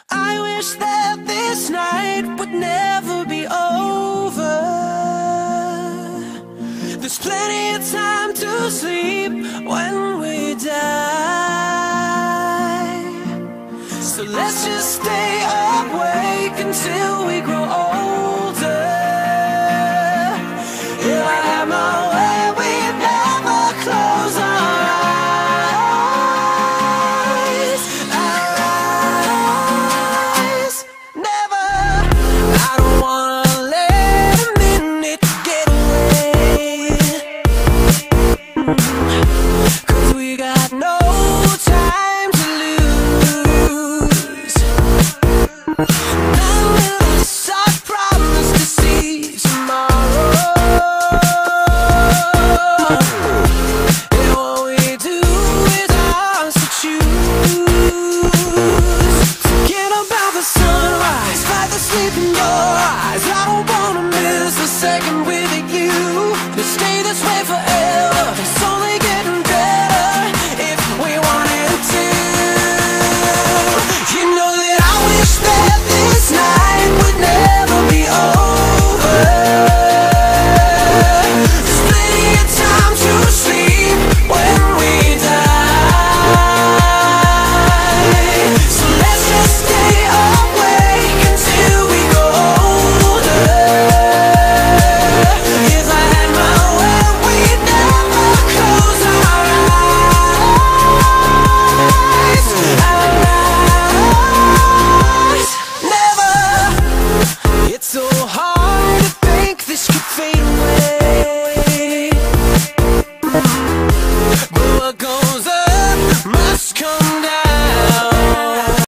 I wish that this night would never be over. There's plenty of time to sleep when we die. So let's just stay awake until we grow older. If I had my way, we'd never close our eyes. Our eyes, never. I don't wanna let a minute get away, 'cause we got no time to lose.